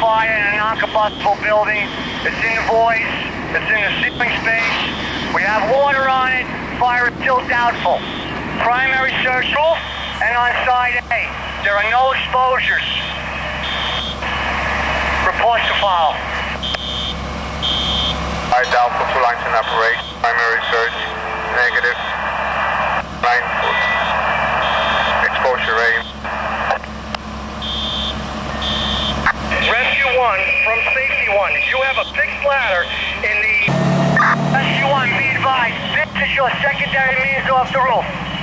fire in a non-combustible building. It's in the voice. It's in the ceiling space. We have water on it. Fire is still doubtful. Primary search roof and on side A. There are no exposures. Reports to follow. Alpha 2 lines in operation. Primary search. Negative. 9 foot. Exposure A. Rescue 1 from Safety 1. You have a fixed ladder in the... Rescue 1, be advised. This is your secondary means off the roof.